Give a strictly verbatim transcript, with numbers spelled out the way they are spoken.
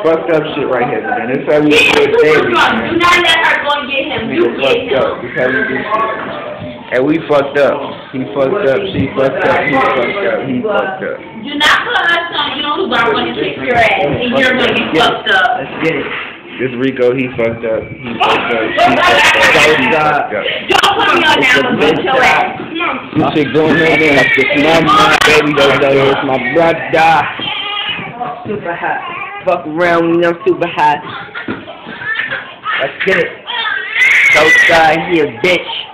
fucked up shit right here, man. This is how we do it daily, man. Do not let her go and get him. You get him. Up. This is how we do shit. And we fucked up. He fucked up. She fucked up. He fucked up. He fucked up. Do not put us on YouTube. I'm going to kick your ass, and you're going to get fucked up. Let's get it. This Rico, he fucked up. He fucked up. He fucked up. He fucked up. Don't put me on now, but get your ass. This shit going on there. It's my baby, though, though. It's my brother. Super hot. Fuck around when I'm super hot. Let's get it. Outside here, bitch.